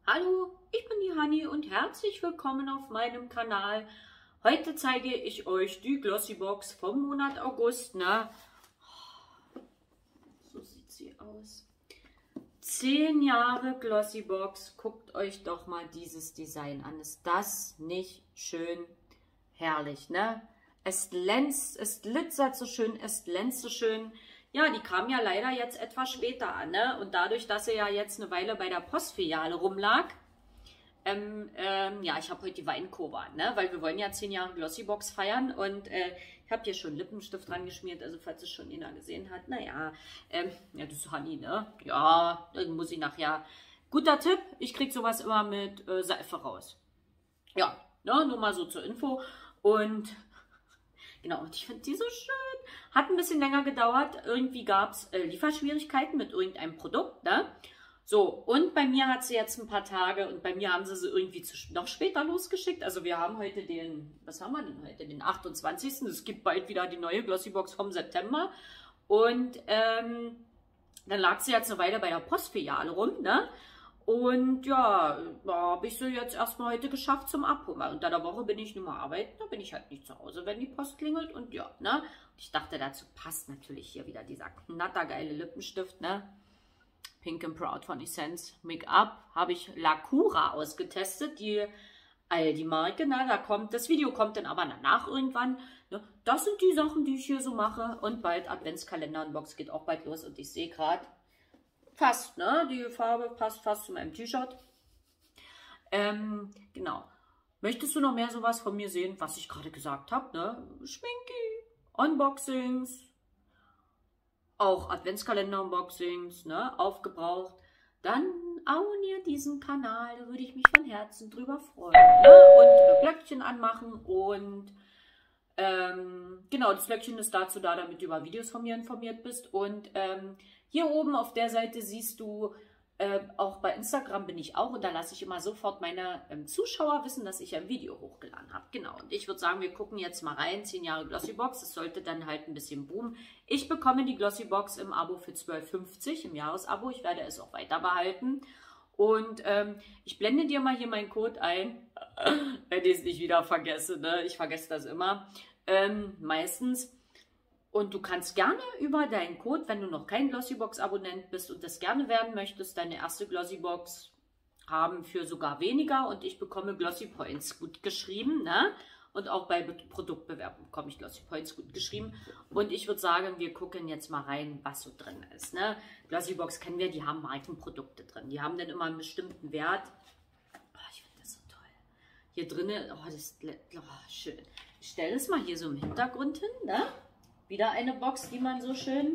Hallo, ich bin die Hanni und herzlich willkommen auf meinem Kanal. Heute zeige ich euch die Glossybox vom Monat August. Ne? So sieht sie aus. 10 Jahre Glossybox. Guckt euch doch mal dieses Design an. Ist das nicht schön herrlich, ne? Es glänzt, es glitzert so schön, es glänzt so schön. Ja, die kam ja leider jetzt etwas später an, ne? Und dadurch, dass sie ja jetzt eine Weile bei der Postfiliale rumlag, ja, ich habe heute die Weinkurve an, ne? Weil wir wollen ja 10 Jahre Glossybox feiern und ich habe hier schon Lippenstift dran geschmiert, also falls es schon einer gesehen hat, naja, ja, das ist Hanni, ne? Ja, dann muss ich nachher, guter Tipp, ich kriege sowas immer mit Seife raus. Ja, ne? Nur mal so zur Info und genau, und ich finde die so schön. Hat ein bisschen länger gedauert. Irgendwie gab es Lieferschwierigkeiten mit irgendeinem Produkt, ne? So, und bei mir hat sie jetzt ein paar Tage und bei mir haben sie irgendwie noch später losgeschickt. Also wir haben heute den, was haben wir denn heute? Den 28. Es gibt bald wieder die neue Glossybox vom September. Und dann lag sie jetzt eine Weile bei der Postfiliale rum, ne? Und ja, da habe ich sie jetzt erstmal heute geschafft zum Abholen. Unter der Woche bin ich nun mal arbeiten, da bin ich halt nicht zu Hause, wenn die Post klingelt. Und ja, ne? Und ich dachte, dazu passt natürlich hier wieder dieser knattergeile Lippenstift, ne? Pink and Proud von Essence Make-up. Habe ich Lacura ausgetestet, die Aldi-Marke, ne? Das Video kommt dann aber danach irgendwann. Ne? Das sind die Sachen, die ich hier so mache. Und bald Adventskalender-Unbox geht auch bald los. Und ich sehe gerade, fast, ne? Die Farbe passt fast zu meinem T-Shirt. Genau. Möchtest du noch mehr sowas von mir sehen, was ich gerade gesagt habe, ne? Schminki, Unboxings, auch Adventskalender-Unboxings, ne? Aufgebraucht. Dann abonniert diesen Kanal, da würde ich mich von Herzen drüber freuen. Ne? Und Glöckchen anmachen und genau, das Glöckchen ist dazu da, damit du über Videos von mir informiert bist. Und hier oben auf der Seite siehst du, auch bei Instagram bin ich auch und da lasse ich immer sofort meine Zuschauer wissen, dass ich ein Video hochgeladen habe. Genau, und ich würde sagen, wir gucken jetzt mal rein, 10 Jahre Glossybox, das sollte dann halt ein bisschen boomen. Ich bekomme die Glossybox im Abo für 12,50 im Jahresabo, ich werde es auch weiter behalten. Und ich blende dir mal hier meinen Code ein, wenn ich es nicht wieder vergesse, ne? Ich vergesse das immer, meistens. Und du kannst gerne über deinen Code, wenn du noch kein Glossybox-Abonnent bist und das gerne werden möchtest, deine erste Glossybox haben für sogar weniger. Und ich bekomme Glossy Points gut geschrieben, ne? Und auch bei Produktbewerbung bekomme ich Glossy Points gut geschrieben. Und ich würde sagen, wir gucken jetzt mal rein, was so drin ist, ne? Glossybox kennen wir, die haben Markenprodukte drin. Die haben dann immer einen bestimmten Wert. Oh, ich finde das so toll. Hier drinnen, oh, das ist schön. Ich stelle es mal hier so im Hintergrund hin, ne? Wieder eine Box, die man so schön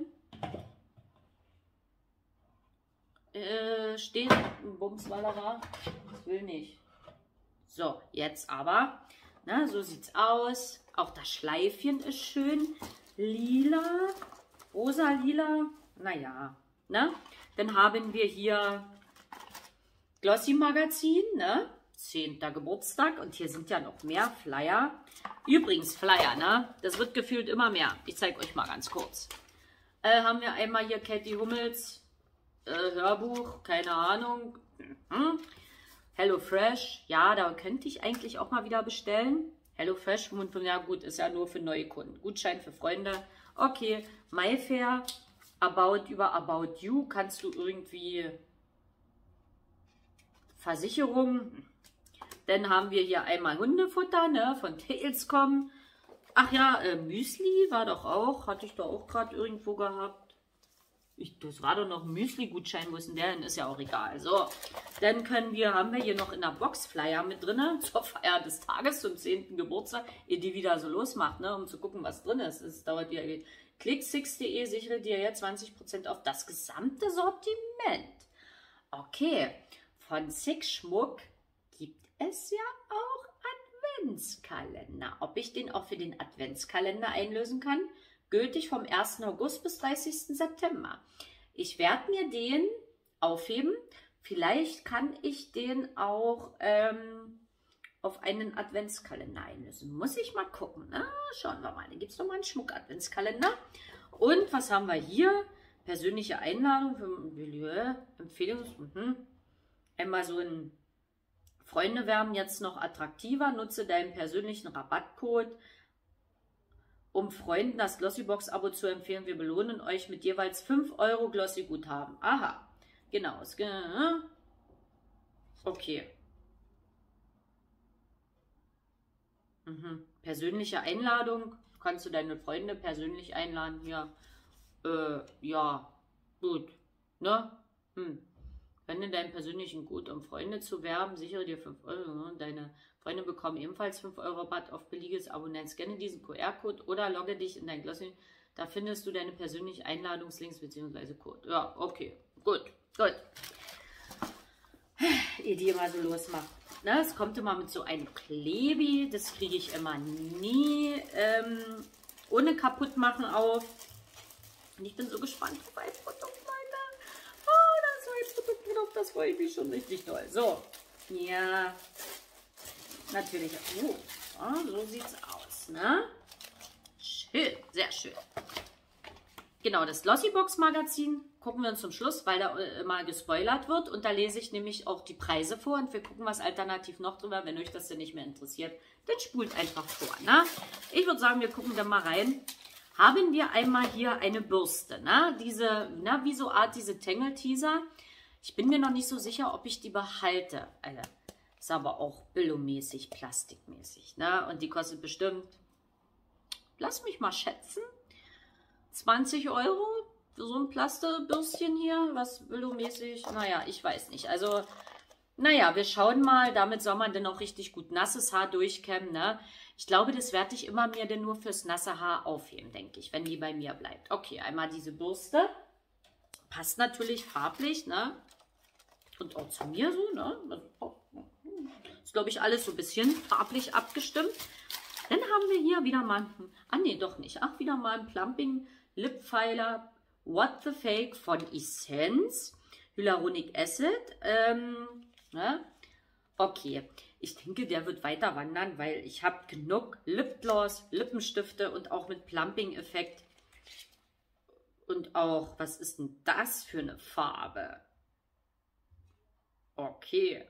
steht. Bumswallerer. Das will nicht. So, jetzt aber. Na, so sieht's aus. Auch das Schleifchen ist schön. Lila. Rosa-lila. Naja. Ne? Dann haben wir hier Glossy Magazin. Ne? 10. Geburtstag. Und hier sind ja noch mehr Flyer. Übrigens, Flyer, ne? Das wird gefühlt immer mehr. Ich zeige euch mal ganz kurz. Haben wir einmal hier Katie Hummels Hörbuch, keine Ahnung. Hello Fresh, ja, da könnte ich eigentlich auch mal wieder bestellen. Hello Fresh, ja gut, ist ja nur für neue Kunden. Gutschein für Freunde. Okay, MyFair, über About You, kannst du irgendwie Versicherung. Dann haben wir hier einmal Hundefutter, ne, von Tailscom. Ach ja, Müsli war doch auch, hatte ich doch auch gerade irgendwo gehabt. Das war doch noch ein Müsli-Gutschein, wo ist denn der denn? Ist ja auch egal. So, dann haben wir hier noch in der Box Flyer mit drin, zur Feier des Tages, zum 10. Geburtstag, ehe die wieder so losmacht, ne, um zu gucken, was drin ist. Es dauert wieder. Klick6.de sichere dir jetzt 20% auf das gesamte Sortiment. Okay, von Six Schmuck gibt es ja auch Adventskalender. Ob ich den auch für den Adventskalender einlösen kann? Gültig vom 1. August bis 30. September. Ich werde mir den aufheben. Vielleicht kann ich den auch auf einen Adventskalender einlösen. Muss ich mal gucken. Na, schauen wir mal. Da gibt es nochmal einen Schmuck-Adventskalender. Und was haben wir hier? Persönliche Einladung für Empfehlungs... Einmal so ein Freunde werden jetzt noch attraktiver. Nutze deinen persönlichen Rabattcode, um Freunden das Glossybox-Abo zu empfehlen. Wir belohnen euch mit jeweils 5 € Glossy-Guthaben. Aha, genau. Okay. Persönliche Einladung. Kannst du deine Freunde persönlich einladen? Ja. Ja, gut. Ne? Wende deinen persönlichen Code, um Freunde zu werben. Sichere dir 5 €. Deine Freunde bekommen ebenfalls 5 € Rabatt auf billiges Abonnement. Scanne diesen QR-Code oder logge dich in dein Glossy. Da findest du deine persönlichen Einladungslinks bzw. Code. Ja, okay. Gut. Ihr die immer so losmacht. Ne, es kommt immer mit so einem Klebi. Das kriege ich immer nie ohne kaputt machen auf. Und ich bin so gespannt auf ein Produkt, Leute. Oh, das neue Produkt, auf das freue ich mich schon richtig doll. So, ja, natürlich. So sieht's aus, ne? Schön, sehr schön. Genau, das Glossybox Magazin gucken wir uns zum Schluss, weil da immer gespoilert wird. Und da lese ich nämlich auch die Preise vor und wir gucken was alternativ noch drüber. Wenn euch das denn nicht mehr interessiert, dann spult einfach vor, ne? Ich würde sagen, wir gucken da mal rein. Haben wir einmal hier eine Bürste, ne? Diese, wie so Art, diese Tangle Teaser. Ich bin mir noch nicht so sicher, ob ich die behalte. Alter, ist aber auch billomäßig, plastikmäßig, ne? Und die kostet bestimmt, lass mich mal schätzen, 20 € für so ein Plastebürstchen hier. Was billomäßig? Naja, ich weiß nicht. Also, naja, wir schauen mal. Damit soll man dann auch richtig gut nasses Haar durchkämmen, ne? Ich glaube, das werde ich immer mir denn nur fürs nasse Haar aufheben, denke ich, wenn die bei mir bleibt. Okay, einmal diese Bürste. Passt natürlich farblich, ne? Und auch zu mir so, ne? Ist, glaube ich, alles so ein bisschen farblich abgestimmt. Dann haben wir hier wieder mal, doch nicht. Ach, wieder mal ein Plumping Lip Filer What the Fake von Essence. Hyaluronic Acid. Ne? Okay. Ich denke, der wird weiter wandern, weil ich habe genug Lipgloss, Lippenstifte und auch mit Plumping-Effekt. Und auch, was ist denn das für eine Farbe? Okay.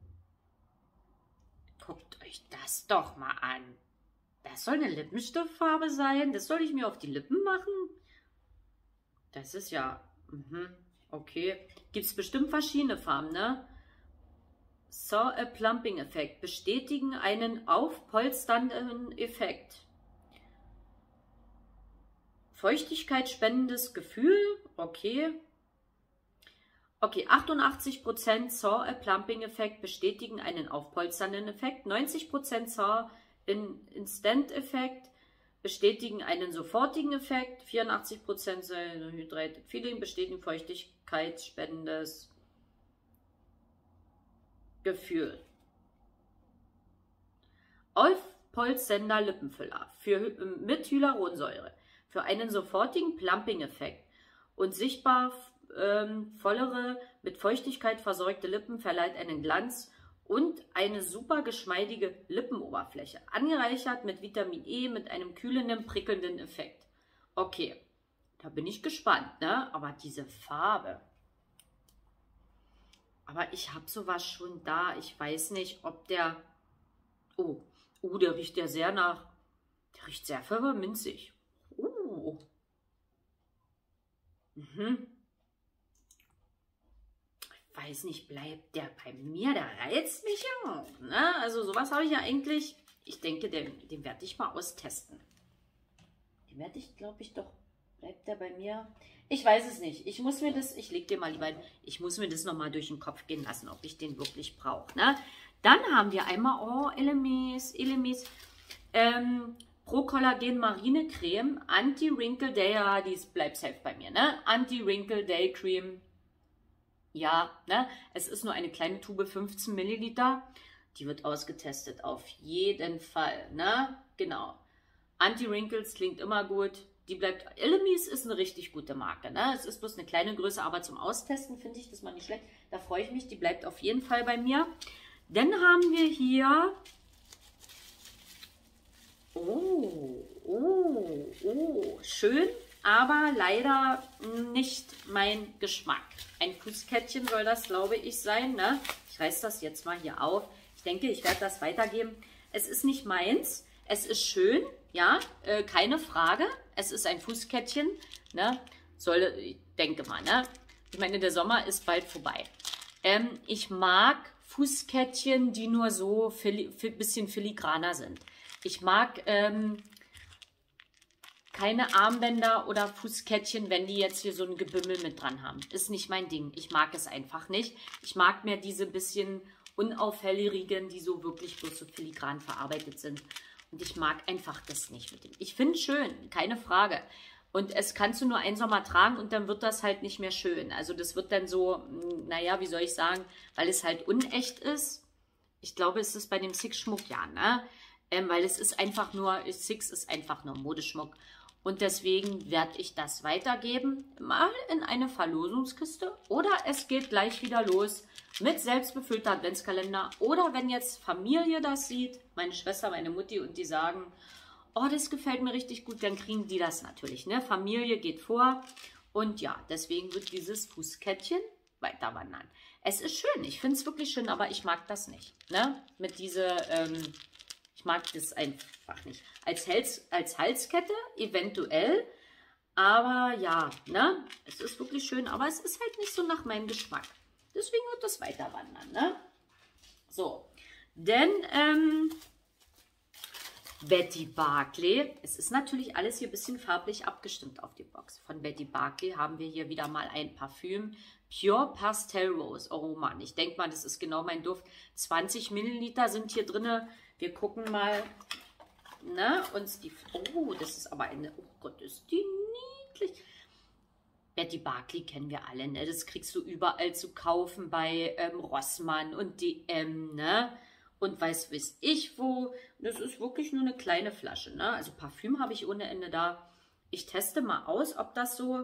Guckt euch das doch mal an. Das soll eine Lippenstiftfarbe sein? Das soll ich mir auf die Lippen machen? Das ist ja... okay. Gibt es bestimmt verschiedene Farben, ne? Saw a Plumping Effekt. Bestätigen einen aufpolsternden Effekt. Feuchtigkeitsspendendes Gefühl. Okay. Okay, 88% Saw a Plumping Effekt bestätigen einen aufpolsternden Effekt. 90% Saw Instant Effekt bestätigen einen sofortigen Effekt. 84% Hydrated Feeling bestätigen feuchtigkeitsspendendes Gefühl. Aufpolsternder Lippenfüller mit Hyaluronsäure für einen sofortigen Plumping-Effekt und sichtbar vollere, mit Feuchtigkeit versorgte Lippen verleiht einen Glanz und eine super geschmeidige Lippenoberfläche, angereichert mit Vitamin E mit einem kühlenden, prickelnden Effekt. Okay, da bin ich gespannt, ne? Aber diese Farbe... Aber ich habe sowas schon da. Ich weiß nicht, ob der... der riecht ja sehr nach... Der riecht sehr pfefferminzig. Ich weiß nicht, bleibt der bei mir? Der reizt mich ja. Ne? Also sowas habe ich ja eigentlich... Ich denke, den werde ich mal austesten. Den werde ich, glaube ich, doch... Bleibt der bei mir? Ich weiß es nicht. Ich muss mir das, ich lege dir mal lieber hin, ich muss mir das nochmal durch den Kopf gehen lassen, ob ich den wirklich brauche. Ne? Dann haben wir einmal, Elemis, Pro Collagen Marine Creme, Anti-Wrinkle Day, ja, die bleibt safe bei mir, ne? Anti-Wrinkle Day Cream. Ja, ne? Es ist nur eine kleine Tube, 15 Milliliter. Die wird ausgetestet, auf jeden Fall, ne? Genau. Anti-Wrinkles klingt immer gut. Die bleibt, Elemis ist eine richtig gute Marke, ne? Es ist bloß eine kleine Größe, aber zum Austesten finde ich das mal nicht schlecht. Da freue ich mich, die bleibt auf jeden Fall bei mir. Dann haben wir hier, schön, aber leider nicht mein Geschmack. Ein Fußkettchen soll das, glaube ich, sein. Ne? Ich reiße das jetzt mal hier auf. Ich denke, ich werde das weitergeben. Es ist nicht meins. Es ist schön, ja, keine Frage. Es ist ein Fußkettchen. Ne? Ich denke mal, ne? Ich meine, der Sommer ist bald vorbei. Ich mag Fußkettchen, die nur so ein bisschen filigraner sind. Ich mag keine Armbänder oder Fußkettchen, wenn die jetzt hier so ein Gebümmel mit dran haben. Ist nicht mein Ding. Ich mag es einfach nicht. Ich mag mehr diese bisschen unauffälligen, die so wirklich bloß so filigran verarbeitet sind. Und ich mag einfach das nicht mit dem. Ich finde es schön, keine Frage. Und es kannst du nur einen Sommer tragen und dann wird das halt nicht mehr schön. Also das wird dann so, naja, wie soll ich sagen, weil es halt unecht ist. Ich glaube, es ist bei dem Six-Schmuck ja, ne? Weil es ist einfach nur, Six ist einfach nur Modeschmuck. Und deswegen werde ich das weitergeben, mal in eine Verlosungskiste. Oder es geht gleich wieder los mit selbstbefüllter Adventskalender. Oder wenn jetzt Familie das sieht, meine Schwester, meine Mutti, und die sagen, oh, das gefällt mir richtig gut, dann kriegen die das natürlich. Ne? Familie geht vor. Und ja, deswegen wird dieses Fußkettchen weiter wandern. Es ist schön, ich finde es wirklich schön, aber ich mag das nicht. Ne? Mit dieser... ich mag das einfach nicht. Als Halskette eventuell, aber ja, ne? Es ist wirklich schön, aber es ist halt nicht so nach meinem Geschmack. Deswegen wird das weiter wandern, ne? So, denn Betty Barclay, es ist natürlich alles hier ein bisschen farblich abgestimmt auf die Box. Von Betty Barclay haben wir hier wieder mal ein Parfüm, Pure Pastel Rose. Oh Mann, ich denke mal, das ist genau mein Duft. 20 Milliliter sind hier drin. Wir gucken mal, ne, uns die, oh, das ist aber eine, oh Gott, ist die niedlich. Betty Barclay kennen wir alle, ne, das kriegst du überall zu kaufen bei Rossmann und DM, ne, und weiß ich wo. Das ist wirklich nur eine kleine Flasche, ne, also Parfüm habe ich ohne Ende da. Ich teste mal aus, ob das so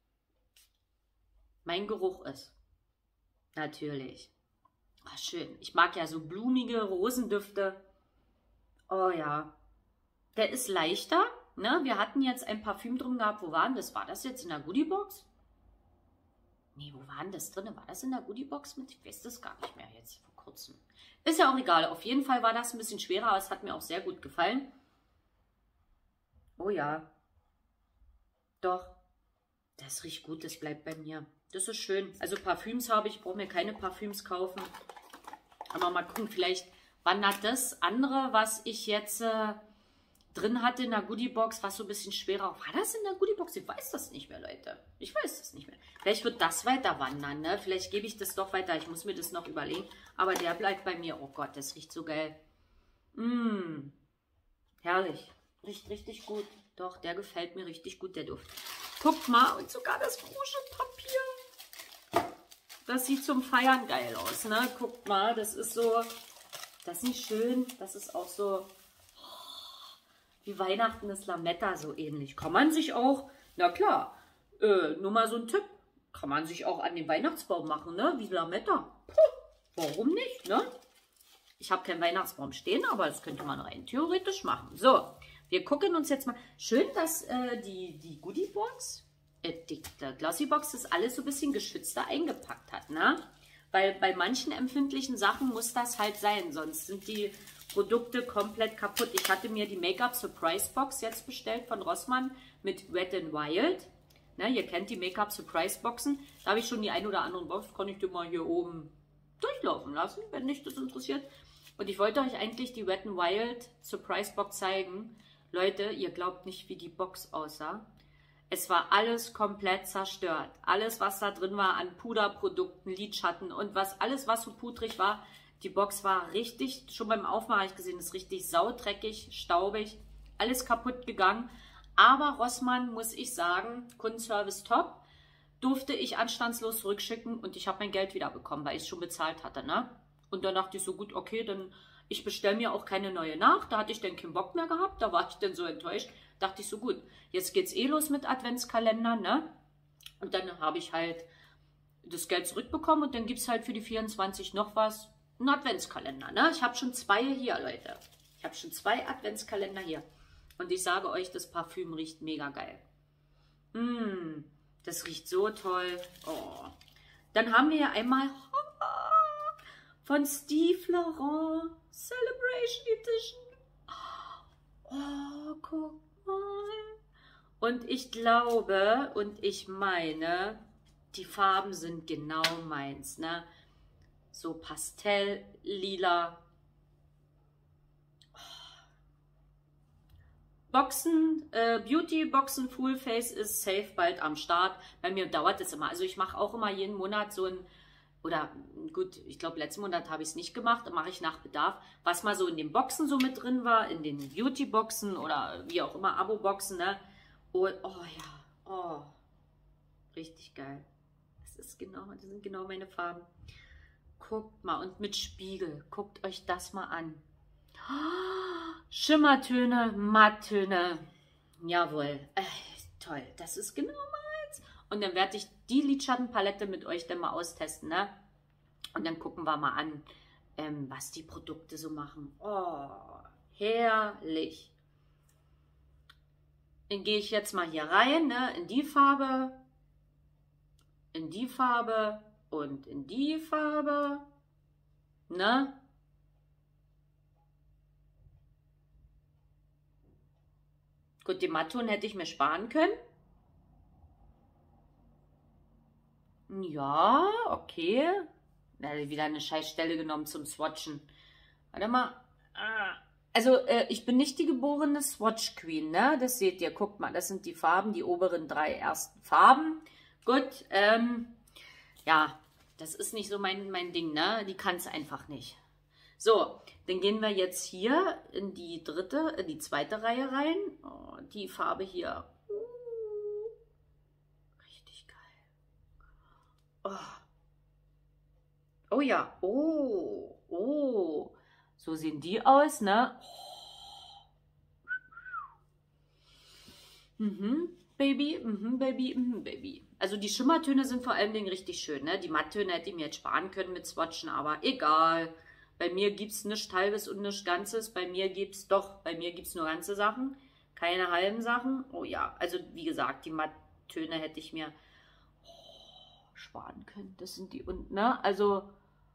mein Geruch ist. Natürlich. Ach, schön. Ich mag ja so blumige Rosendüfte. Oh ja, der ist leichter. Ne? Wir hatten jetzt ein Parfüm drin gehabt. Wo war denn das? War das jetzt in der Goodiebox? Nee, wo war denn das drin? War das in der Goodiebox mit? Ich weiß das gar nicht mehr jetzt vor kurzem. Ist ja auch egal. Auf jeden Fall war das ein bisschen schwerer, aber es hat mir auch sehr gut gefallen. Oh ja. Doch. Das riecht gut, das bleibt bei mir. Das ist schön. Also Parfüms habe ich, brauche mir keine Parfüms kaufen. Aber mal gucken, vielleicht wandert das andere, was ich jetzt drin hatte in der Goodiebox, was so ein bisschen schwerer. War das in der Goodiebox? Ich weiß das nicht mehr, Leute. Ich weiß das nicht mehr. Vielleicht wird das weiter wandern, ne? Vielleicht gebe ich das doch weiter. Ich muss mir das noch überlegen. Aber der bleibt bei mir. Oh Gott, das riecht so geil. Herrlich. Riecht richtig gut. Doch, der gefällt mir richtig gut, der Duft. Guckt mal, und sogar das Kuschelpapier. Das sieht zum Feiern geil aus, ne? Guckt mal, das ist so... Das ist nicht schön, das ist auch so wie Weihnachten ist Lametta so ähnlich. Kann man sich auch, na klar, nur mal so ein Tipp, kann man sich auch an den Weihnachtsbaum machen, ne? Wie Lametta. Puh, warum nicht, ne? Ich habe keinen Weihnachtsbaum stehen, aber das könnte man rein theoretisch machen. So, wir gucken uns jetzt mal, schön, dass die Goodiebox, die Glossybox das alles so ein bisschen geschützter eingepackt hat, ne? Weil bei manchen empfindlichen Sachen muss das halt sein, sonst sind die Produkte komplett kaputt. Ich hatte mir die Make-up Surprise Box jetzt bestellt von Rossmann mit Wet n Wild. Ne, ihr kennt die Make-up Surprise Boxen. Da habe ich schon die ein oder anderen Box, kann ich dir mal hier oben durchlaufen lassen, wenn dich das interessiert. Und ich wollte euch eigentlich die Wet n Wild Surprise Box zeigen. Leute, ihr glaubt nicht, wie die Box aussah. Es war alles komplett zerstört. Alles, was da drin war an Puderprodukten, Lidschatten und alles, was so pudrig war. Die Box war richtig, schon beim Aufmachen habe ich gesehen, ist richtig saudreckig, staubig. Alles kaputt gegangen. Aber Rossmann, muss ich sagen, Kundenservice top. Durfte ich anstandslos zurückschicken und ich habe mein Geld wieder bekommen, weil ich es schon bezahlt hatte. Ne? Und dann dachte ich so, gut, okay, dann ich bestelle mir auch keine neue nach. Da hatte ich dann keinen Bock mehr gehabt. Da war ich dann so enttäuscht. Dachte ich so, gut, jetzt geht's eh los mit Adventskalender, ne? Und dann habe ich halt das Geld zurückbekommen und dann gibt es halt für die 24 noch was, einen Adventskalender, ne? Ich habe schon 2 hier, Leute. Ich habe schon 2 Adventskalender hier. Und ich sage euch, das Parfüm riecht mega geil. Das riecht so toll. Oh. Dann haben wir ja einmal von Steve Laurent Celebration Edition. Oh, guck mal. Und ich glaube und ich meine, die Farben sind genau meins, ne? So Pastell, lila. Boxen, Beauty-Boxen Full Face ist safe bald am Start. Bei mir dauert es immer. Also ich mache auch immer jeden Monat so ein, oder gut, ich glaube letzten Monat habe ich es nicht gemacht, mache ich nach Bedarf, was mal so in den Boxen so mit drin war, in den Beauty-Boxen oder wie auch immer, Abo-Boxen, ne? Und, oh ja, oh, richtig geil. Das sind genau meine Farben. Guckt mal, und mit Spiegel, guckt euch das mal an. Schimmertöne, Matttöne. Jawohl. Toll. Das ist genau meins. Und dann werde ich die Lidschattenpalette mit euch dann mal austesten, ne? Und dann gucken wir mal an, was die Produkte so machen. Oh, herrlich. Dann gehe ich jetzt mal hier rein, ne? In die Farbe und in die Farbe, ne? Gut, die Mattton hätte ich mir sparen können. Ja, okay. Wieder eine Scheißstelle genommen zum Swatchen. Warte mal. Also, ich bin nicht die geborene Swatch Queen, ne? Das seht ihr. Guckt mal, das sind die Farben, die oberen 3 ersten Farben. Gut, ja, das ist nicht so mein Ding, ne? Die kann es einfach nicht. So, dann gehen wir jetzt hier in die zweite Reihe rein. Oh, die Farbe hier. Richtig geil. Oh ja. Oh. So sehen die aus, ne? Baby, Baby. Also die Schimmertöne sind vor allen Dingen richtig schön, ne? Die Matttöne hätte ich mir jetzt sparen können mit Swatchen, aber egal. Bei mir gibt es nichts Halbes und nichts Ganzes. Bei mir gibt es nur ganze Sachen, keine halben Sachen. Oh ja, also wie gesagt, die Matttöne hätte ich mir sparen können. Das sind die unten, ne? Also,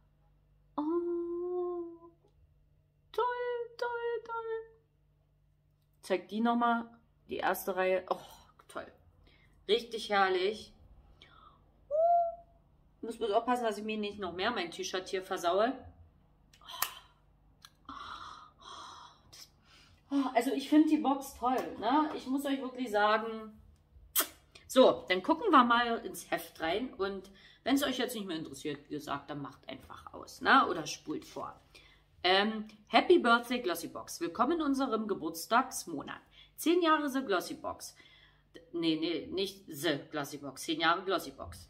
toll. Zeig die nochmal, die erste Reihe. Oh, toll. Richtig herrlich. Muss bloß aufpassen, dass ich mir nicht noch mehr mein T-Shirt hier versaue. Also ich finde die Box toll, ne? Ich muss euch wirklich sagen. So, dann gucken wir mal ins Heft rein und wenn es euch jetzt nicht mehr interessiert, wie gesagt, dann macht einfach aus, ne? Oder spult vor. Happy Birthday Glossy Box. Willkommen in unserem Geburtstagsmonat. 10 Jahre The Glossy Box. Nee, nicht The Glossy Box. 10 Jahre Glossy Box.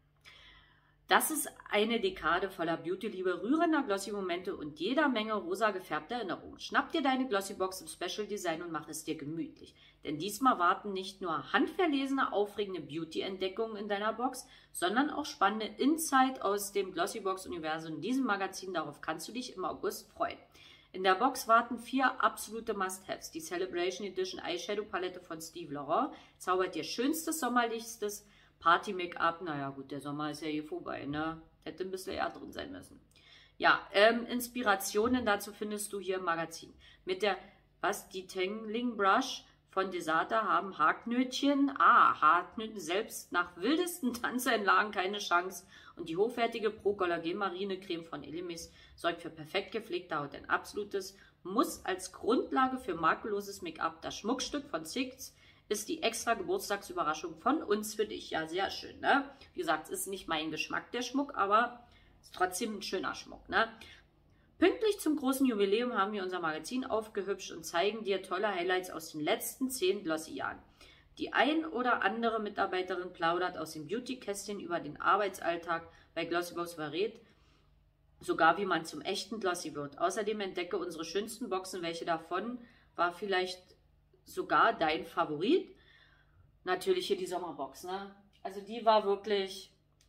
Das ist eine Dekade voller Beauty-Liebe, rührender Glossy-Momente und jeder Menge rosa gefärbter Erinnerungen. Schnapp dir deine Glossy-Box im Special-Design und mach es dir gemütlich. Denn diesmal warten nicht nur handverlesene, aufregende Beauty-Entdeckungen in deiner Box, sondern auch spannende Insight aus dem Glossy-Box-Universum in diesem Magazin. Darauf kannst du dich im August freuen. In der Box warten 4 absolute Must-Haves. Die Celebration Edition Eyeshadow-Palette von Steve Laurent zaubert dir schönstes, sommerlichstes Party-Make-up, naja gut, der Sommer ist ja hier vorbei, ne? Hätte ein bisschen eher drin sein müssen. Ja, Inspirationen dazu findest du hier im Magazin. Mit der, die Tangling Brush von Desata haben Haarknötchen, Haarknötchen selbst nach wildesten Tanzeinlagen keine Chance. Und die hochwertige Pro-Collagen-Marine-Creme von Elemis sorgt für perfekt gepflegte Haut. Ein absolutes Muss als Grundlage für makelloses Make-up. Das Schmuckstück von Six ist die extra Geburtstagsüberraschung von uns für dich. Ja, sehr schön, ne? Wie gesagt, es ist nicht mein Geschmack, der Schmuck, aber ist trotzdem ein schöner Schmuck, ne? Pünktlich zum großen Jubiläum haben wir unser Magazin aufgehübscht und zeigen dir tolle Highlights aus den letzten 10 Glossy-Jahren. Die ein oder andere Mitarbeiterin plaudert aus dem Beauty-Kästchen über den Arbeitsalltag bei Glossybox verrät, sogar wie man zum echten Glossy wird. Außerdem entdecke unsere schönsten Boxen, welche davon war vielleicht sogar dein Favorit. Natürlich hier die Sommerbox, ne? Also die war wirklich,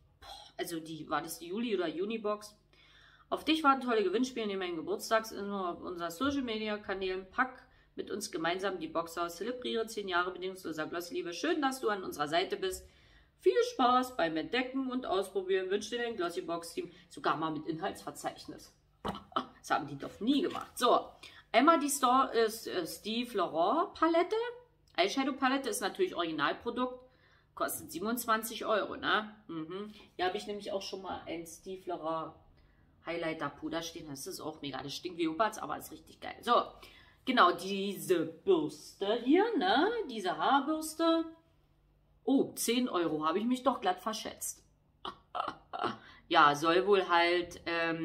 war das die Juli- oder Juni-Box? Auf dich warten tolle Gewinnspiele neben meinen Geburtstags in unserer Social-Media-Kanälen. Pack mit uns gemeinsam die Boxhaus zelebriere 10 Jahre bedingungsloser Glossy-Liebe. Schön, dass du an unserer Seite bist. Viel Spaß beim Entdecken und Ausprobieren. Wünsche dir ein Glossy-Box-Team. Sogar mal mit Inhaltsverzeichnis. Das haben die doch nie gemacht. So, einmal die Steve Laurent Palette. Eyeshadow-Palette ist natürlich Originalprodukt. Kostet 27 €, ne? Hier habe ich nämlich auch schon mal ein Steve Laurent Highlighter Puder stehen. Das ist auch mega. Das stinkt wie Oberts, aber ist richtig geil. So, genau, diese Bürste hier, ne? Diese Haarbürste. Oh, 10 € habe ich mich doch glatt verschätzt. Ja, soll wohl halt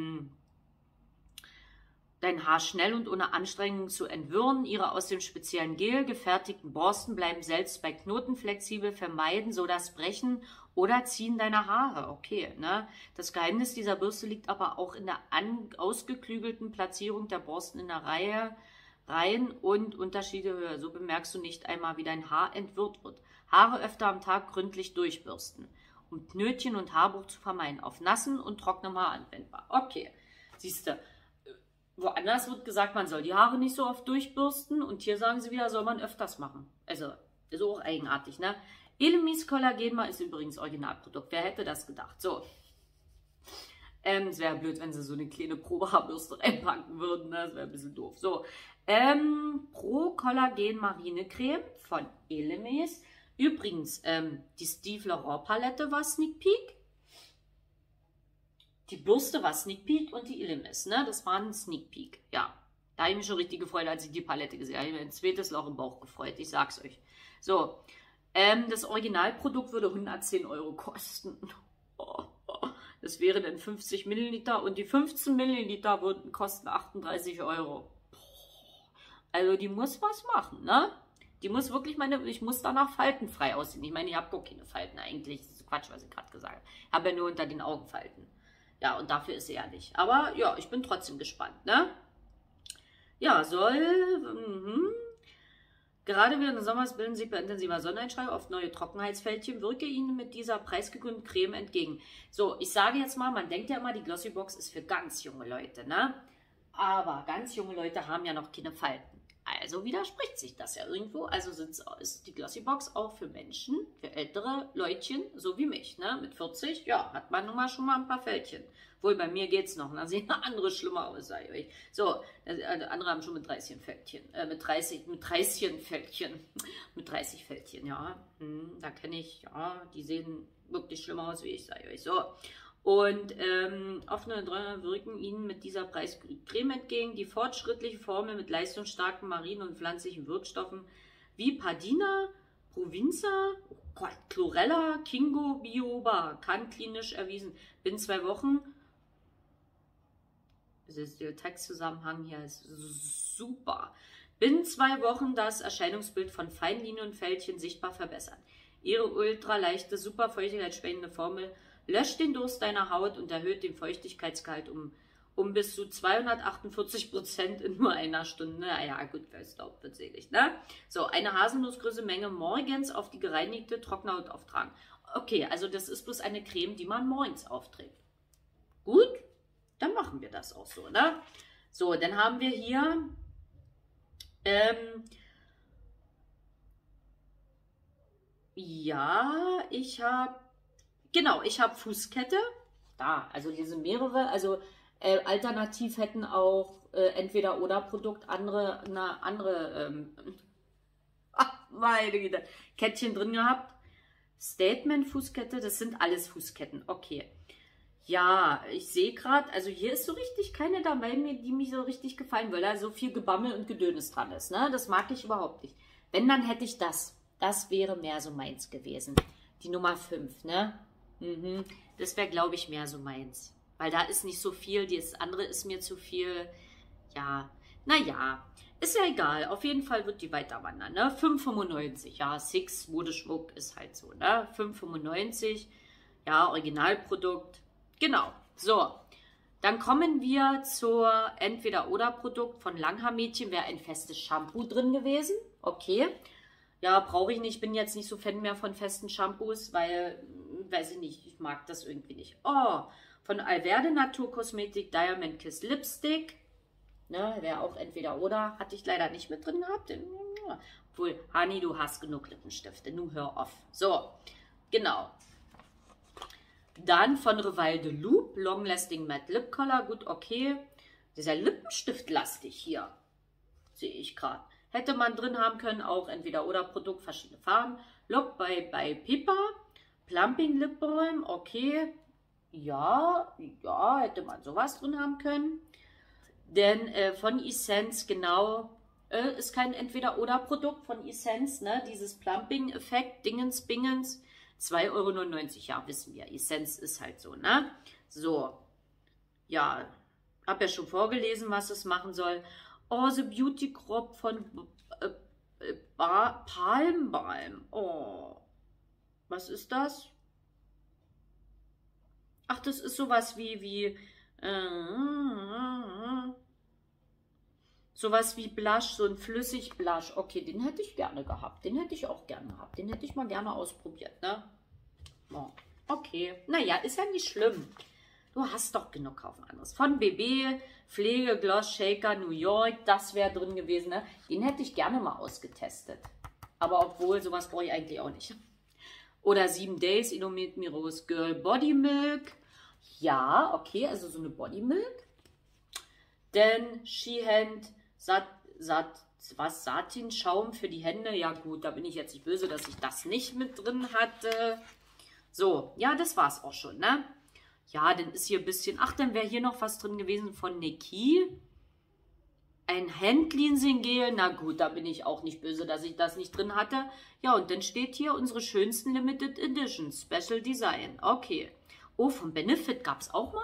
dein Haar schnell und ohne Anstrengung zu entwirren. Ihre aus dem speziellen Gel gefertigten Borsten bleiben selbst bei Knoten flexibel, vermeiden so das Brechen oder Ziehen deiner Haare. Okay, ne? Das Geheimnis dieser Bürste liegt aber auch in der ausgeklügelten Platzierung der Borsten in der Reihen und unterschiedliche Höhe. So bemerkst du nicht einmal, wie dein Haar entwirrt wird. Haare öfter am Tag gründlich durchbürsten, um Knötchen und Haarbruch zu vermeiden. Auf nassen und trockenem Haar anwendbar. Okay, siehst du. Woanders wird gesagt, man soll die Haare nicht so oft durchbürsten und hier sagen sie wieder, soll man öfters machen. Also, ist auch eigenartig, ne? Elemis Kollagenma ist übrigens Originalprodukt. Wer hätte das gedacht? So. Es wäre blöd, wenn sie so eine kleine Probehaarbürste reinpacken würden, ne? Das wäre ein bisschen doof. So. Pro Kollagen Marine Creme von Elemis. Übrigens, die Steve Laurent Palette war Sneak Peek. Die Bürste war Sneak Peek und die Elemis, ne? Das war ein Sneak Peek, ja. Da habe ich mich schon richtig gefreut, als ich die Palette gesehen habe. Ich habe mir ein zweites Loch im Bauch gefreut, ich sag's euch. So, das Originalprodukt würde 110 € kosten. Das wäre dann 50 Milliliter und die 15 Milliliter würden kosten 38 €. Also die muss was machen, ne? Die muss wirklich ich muss danach faltenfrei aussehen. Ich meine, ich habe gar keine Falten eigentlich. Das ist Quatsch, was ich gerade gesagt habe. Ich habe ja nur unter den Augen Falten. Ja, und dafür ist sie ja nicht. Aber ja, ich bin trotzdem gespannt, ne? Ja, Gerade während des Sommers bilden sich bei intensiver Sonneneinstrahlung oft neue Trockenheitsfältchen. Wirke ihnen mit dieser preisgekrönten Creme entgegen. So, ich sage jetzt mal, man denkt ja immer, die Glossybox ist für ganz junge Leute, ne? Aber ganz junge Leute haben ja noch keine Falten. Also widerspricht sich das ja irgendwo. Also ist die Glossybox auch für Menschen, für ältere Leutchen, so wie mich, ne? Mit 40, ja, hat man nun mal schon mal ein paar Fältchen. Obwohl, bei mir geht es noch. Da sehen andere schlimmer aus, sage ich euch. So, andere haben schon mit 30 Fältchen. Mit 30 Fältchen. Mit 30 Fältchen, ja. Da kenne ich, ja, die sehen wirklich schlimmer aus wie ich, sage ich euch. So. Und offene Träume wirken ihnen mit dieser Preiscreme entgegen. Die fortschrittliche Formel mit leistungsstarken marinen und pflanzlichen Wirkstoffen wie Padina, Provinza, oh Gott, Chlorella, Kingo, Bioba kann klinisch erwiesen. Binnen 2 Wochen, der Textzusammenhang hier ist super. Binnen 2 Wochen das Erscheinungsbild von Feinlinien und Fältchen sichtbar verbessern. Ihre ultraleichte, super feuchtigkeitsspendende Formel löscht den Durst deiner Haut und erhöht den Feuchtigkeitsgehalt um bis zu 248% in nur einer Stunde. Naja, gut, wer es glaubt, wird selig, ne? So, eine Haselnussgröße Menge morgens auf die gereinigte trockene Haut auftragen. Okay, also das ist bloß eine Creme, die man morgens aufträgt. Gut, dann machen wir das auch so, ne? So, dann haben wir hier ja, ich habe Fußkette. Da, also hier sind mehrere. Also alternativ hätten auch entweder oder Produkt andere meine Güte, Kettchen drin gehabt. Statement Fußkette, das sind alles Fußketten. Okay. Ja, ich sehe gerade, also hier ist so richtig keine dabei, die mir so richtig gefallen, weil da so viel Gebammel und Gedönes dran ist. Ne? Das mag ich überhaupt nicht. Wenn, dann hätte ich das. Das wäre mehr so meins gewesen. Die Nummer 5, ne? Das wäre, glaube ich, mehr so meins. Weil da ist nicht so viel, das andere ist mir zu viel. Ja, naja, ist ja egal. Auf jeden Fall wird die weiter wandern, ne? 5,95. Ja, Six Modeschmuck ist halt so, ne? 5,95. Ja, Originalprodukt. Genau, so. Dann kommen wir zur Entweder-Oder-Produkt von Langhaar-Mädchen. Wäre ein festes Shampoo drin gewesen. Okay. Ja, brauche ich nicht. Ich bin jetzt nicht so Fan mehr von festen Shampoos, weil, weiß ich nicht, ich mag das irgendwie nicht. Oh, von Alverde Naturkosmetik Diamond Kiss Lipstick. Ne, wäre auch entweder oder. Hatte ich leider nicht mit drin gehabt. Obwohl, Hani, du hast genug Lippenstifte. Nun hör auf. So, genau. Dann von Reval de Loop, Long Lasting Matte Lip Color. Gut, okay. Dieser Lippenstift lastig hier. Sehe ich gerade. Hätte man drin haben können, auch entweder oder Produkt, verschiedene Farben. Look bei Pipa. Plumping Lip Balm, okay. Ja, hätte man sowas drin haben können. Denn von Essence, genau, ist kein Entweder-Oder-Produkt von Essence, ne? Dieses Plumping-Effekt, Dingens, Bingens, 2,99 €, ja, wissen wir. Essence ist halt so, ne? So, ja, habe ja schon vorgelesen, was es machen soll. Oh, The Beauty Crop von Palm Balm. Oh, was ist das? Ach, das ist sowas wie sowas wie Blush, so ein Flüssig-Blush. Okay, den hätte ich gerne gehabt. Den hätte ich auch gerne gehabt. Den hätte ich mal gerne ausprobiert, ne? Oh, okay, naja, ist ja nicht schlimm. Du hast doch genug kaufen anderes. Von BB, Pflege, Gloss Shaker, New York, das wäre drin gewesen, ne? Den hätte ich gerne mal ausgetestet. Aber obwohl, sowas brauche ich eigentlich auch nicht. Oder 7 Days, Illuminate Me Rose Girl Body Milk. Ja, okay, also so eine Body Milk. Denn She Hand, Satin-Schaum für die Hände. Ja gut, da bin ich jetzt nicht böse, dass ich das nicht mit drin hatte. So, ja, das war's auch schon, ne? Ja, dann ist hier ein bisschen, ach, dann wäre hier noch was drin gewesen von Neki. Ein Handcleansing-Gel, na gut, da bin ich auch nicht böse, dass ich das nicht drin hatte. Ja, und dann steht hier unsere schönsten Limited Edition, Special Design. Okay. Oh, von Benefit gab es auch mal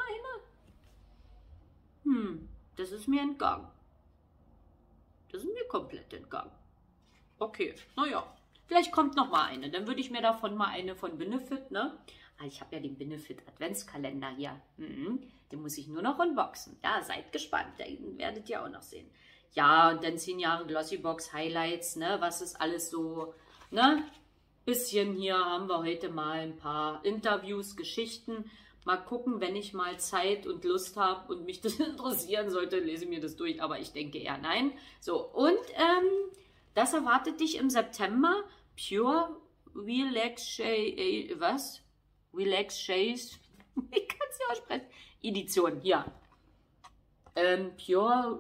eine? Das ist mir entgangen. Das ist mir komplett entgangen. Okay, naja, vielleicht kommt noch mal eine. Dann würde ich mir davon mal eine von Benefit, ne? Ich habe ja den Benefit Adventskalender hier. Den muss ich nur noch unboxen. Ja, seid gespannt. Den werdet ihr auch noch sehen. Ja, und dann 10 Jahre Glossybox Highlights, ne? Was ist alles so, ne? Bisschen hier haben wir heute mal ein paar Interviews, Geschichten. Mal gucken, wenn ich mal Zeit und Lust habe und mich das interessieren sollte, lese ich mir das durch. Aber ich denke eher nein. So, und das erwartet dich im September. Pure Relaxation, was? Relaxation, ich kann es nicht aussprechen. Edition, hier. Pure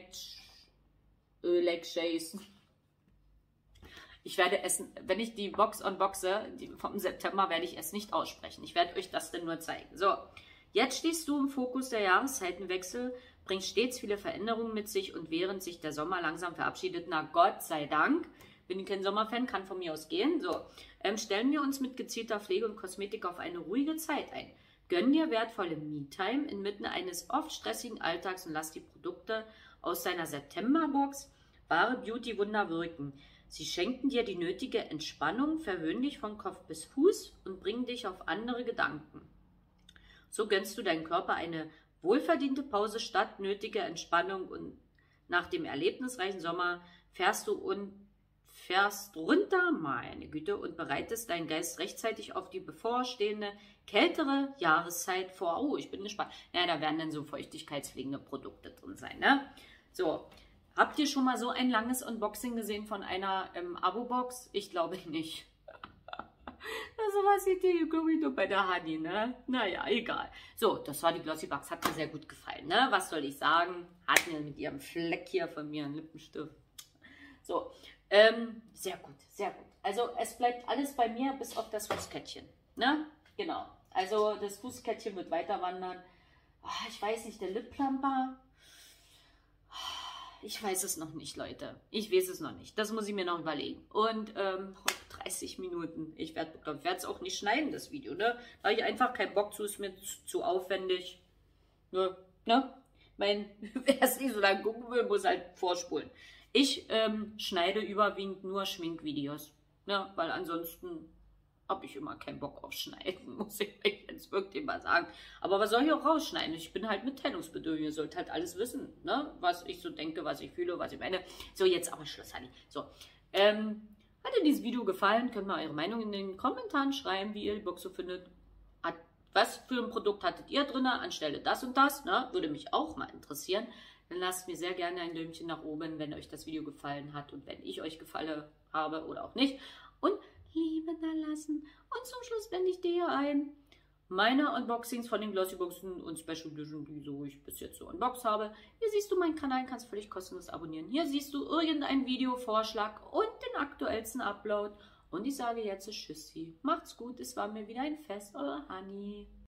Relaxation. Ich werde es, wenn ich die Box unboxe, vom September, werde ich es nicht aussprechen. Ich werde euch das dann nur zeigen. So, jetzt stehst du im Fokus der Jahreszeitenwechsel, bringst stets viele Veränderungen mit sich und während sich der Sommer langsam verabschiedet, na Gott sei Dank, bin kein Sommerfan, kann von mir aus gehen. So, stellen wir uns mit gezielter Pflege und Kosmetik auf eine ruhige Zeit ein. Gönn dir wertvolle Me-Time inmitten eines oft stressigen Alltags und lass die Produkte aus deiner September-Box wahre Beauty-Wunder wirken. Sie schenken dir die nötige Entspannung, verwöhnen dich von Kopf bis Fuß und bringen dich auf andere Gedanken. So gönnst du deinem Körper eine wohlverdiente Pause statt nötiger Entspannung und nach dem erlebnisreichen Sommer fährst runter, meine Güte, und bereitest deinen Geist rechtzeitig auf die bevorstehende kältere Jahreszeit vor. Oh, ich bin gespannt. Ja, da werden dann so feuchtigkeitspflegende Produkte drin sein, ne? So, habt ihr schon mal so ein langes Unboxing gesehen von einer Abo-Box? Ich glaube nicht. Sowas seht ihr nur bei der Hani, ne? Naja, egal. So, das war die Glossybox. Hat mir sehr gut gefallen, ne? Was soll ich sagen? Hat mir mit ihrem Fleck hier von mir einen Lippenstift. So, sehr gut, sehr gut. Also es bleibt alles bei mir, bis auf das Fußkettchen, ne? Genau. Also das Fußkettchen wird weiter wandern. Oh, ich weiß nicht, der Lip Plumper. Ich weiß es noch nicht, Leute. Ich weiß es noch nicht. Das muss ich mir noch überlegen. Und 30 Minuten. Ich werde es auch nicht schneiden, das Video, ne? Da habe ich einfach keinen Bock zu, ist mir zu aufwendig. Ne? Wer es nicht so lange gucken will, muss halt vorspulen. Ich schneide überwiegend nur Schminkvideos, ne? Weil ansonsten habe ich immer keinen Bock auf Schneiden, muss ich euch jetzt wirklich mal sagen. Aber was soll ich auch rausschneiden? Ich bin halt mitteilungsbedürftig, ihr sollt halt alles wissen, ne? Was ich so denke, was ich fühle, was ich meine. So, jetzt aber Schluss, Hani. So, hat dir dieses Video gefallen? Könnt ihr eure Meinung in den Kommentaren schreiben, wie ihr die Box so findet. Was für ein Produkt hattet ihr drin, anstelle das und das, ne? Würde mich auch mal interessieren. dann lasst mir sehr gerne ein Däumchen nach oben, wenn euch das Video gefallen hat und wenn ich euch gefallen habe oder auch nicht. Und Liebe da lassen. Und zum Schluss blende ich dir hier ein meine Unboxings von den Glossyboxen und Special Edition, die so ich bis jetzt so unboxed habe. Hier siehst du meinen Kanal, kannst völlig kostenlos abonnieren. Hier siehst du irgendeinen Videovorschlag und den aktuellsten Upload. Und ich sage jetzt Tschüssi. Macht's gut, es war mir wieder ein Fest, eure Hanni.